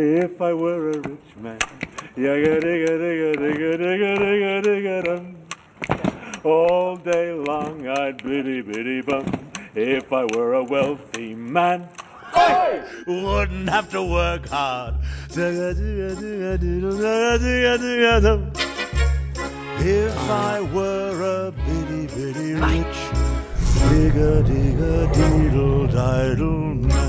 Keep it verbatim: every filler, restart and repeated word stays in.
If I were a rich man, yaga digga digga digga digga digga digga dum. All day long I'd biddy biddy bum. If I were a wealthy man, I wouldn't have to work hard. If I were a bitty bitty rich, digga digga deedle diddle.